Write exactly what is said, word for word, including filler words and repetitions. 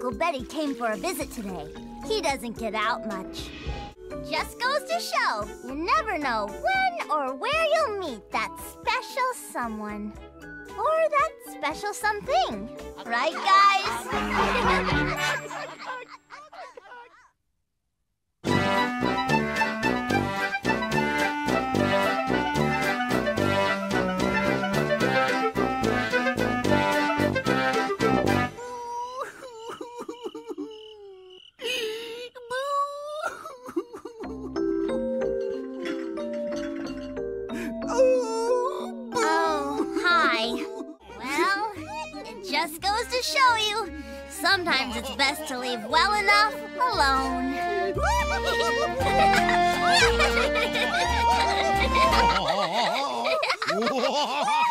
Uncle Betty came for a visit today. He doesn't get out much. Just goes to show, you never know when or where you'll meet that special someone. Or that special something. Right, guys? Just goes to show you, sometimes it's best to leave well enough alone.